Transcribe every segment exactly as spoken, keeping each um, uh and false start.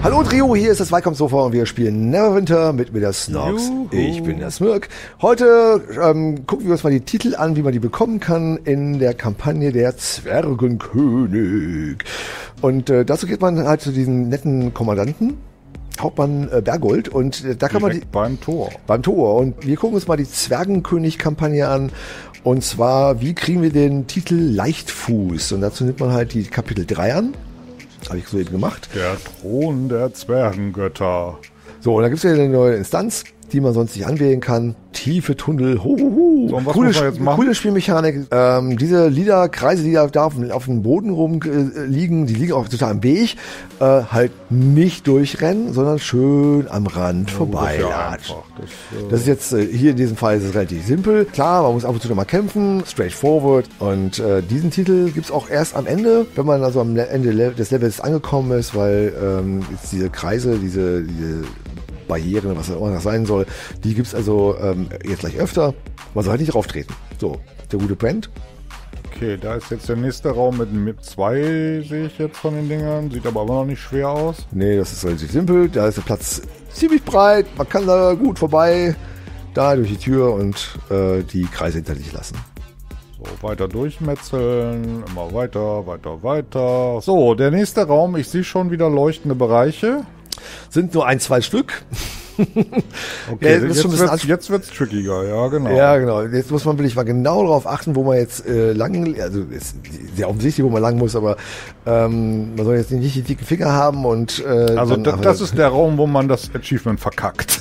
Hallo Trio, hier ist das Wahlkampfsofa und wir spielen Neverwinter mit mir der Snorks. Juhu. Ich bin der Smirk. Heute ähm, gucken wir uns mal die Titel an, wie man die bekommen kann in der Kampagne der Zwergenkönig. Und äh, dazu geht man halt zu diesem netten Kommandanten, Hauptmann äh, Bergold, und äh, da kann Direkt man die, beim Tor. beim Tor. Und wir gucken uns mal die Zwergenkönig-Kampagne an. Und zwar, wie kriegen wir den Titel Leichtfuß? Und dazu nimmt man halt die Kapitel drei an. Habe ich so eben gemacht. Der Thron der Zwergengötter. So, und da gibt es ja eine neue Instanz, die man sonst nicht anwählen kann. Tiefe Tunnel. Hu, hu, hu. So, und was coole, muss man jetzt machen? Coole Spielmechanik. Ähm, diese Lieder, Kreise, die da, da auf, auf dem Boden rum äh, liegen, die liegen auch total im Weg. Äh, halt nicht durchrennen, sondern schön am Rand Ja, vorbeilatschen. das, äh, Das ist jetzt, äh, hier in diesem Fall ist es relativ simpel. Klar, man muss ab und zu noch mal kämpfen, straightforward. Und äh, diesen Titel gibt's auch erst am Ende, wenn man also am Le- Ende le- des Levels angekommen ist, weil ähm, jetzt diese Kreise, diese, diese Barrieren, was auch immer das sein soll, die gibt's also ähm, jetzt gleich öfter. Man soll halt nicht rauftreten. So, der gute Brent. okay, da ist jetzt der nächste Raum mit M I P zwei, sehe ich jetzt von den Dingern. Sieht aber immer noch nicht schwer aus. Nee, das ist relativ simpel. Da ist der Platz ziemlich breit. Man kann da gut vorbei, da durch die Tür und äh, die Kreise hinter sich lassen. So, weiter durchmetzeln, immer weiter, weiter, weiter. So, der nächste Raum, ich sehe schon wieder leuchtende Bereiche. Sind nur ein, zwei Stück. Okay, Ja, das ist jetzt, schon ein bisschen wird's, jetzt wird's trickiger, ja genau. Ja, genau. Jetzt muss man wirklich mal genau darauf achten, wo man jetzt äh, lang, also ist sehr offensichtlich, wo man lang muss, aber ähm, man soll jetzt nicht die dicken Finger haben und äh, Also dann da, aber- das ist der Raum, wo man das Achievement verkackt.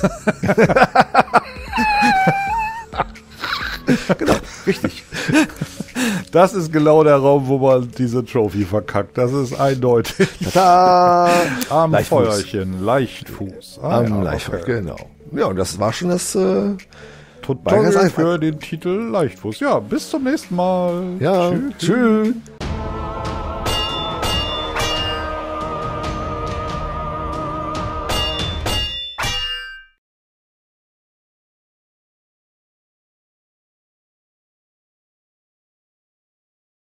genau, richtig. Das ist genau der Raum, wo man diese Trophy verkackt. Das ist eindeutig. Tada! Am Leichtfuß. Feuerchen, Leichtfuß. Ah, Am ja, Leichtfuß, okay. genau. Ja, und das war schon das. Äh, War ganz Tutorial einfach. für den Titel Leichtfuß. Ja, bis zum nächsten Mal. ja, Tschüss. tschüss.